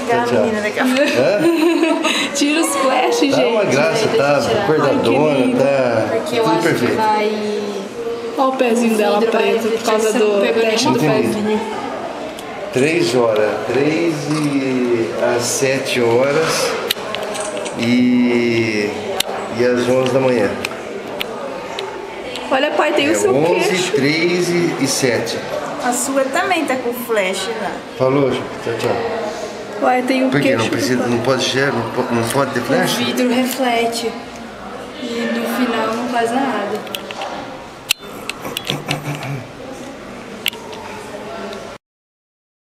pegar tchau. A menina daqui a pouco. Tira os flash, gente. Tá uma graça, tá acordadona, tá Porque eu tudo acho perfeito. que vai... Olha o pezinho dela vidro vai preto por refletir, causa você não do pegou teste do nenhuma pezinho. 3 horas, 3 e às 7 horas e às 11 da manhã. Olha, pai, tem o seu 11, queixo. 3 e 7. A sua também tá com flash lá. Falou, Chico. Tchau, tchau. Uai, tem o Por quê? queixo. Não precisa, não pode ser, não pode ter O flash? vidro reflete. E no final não faz nada.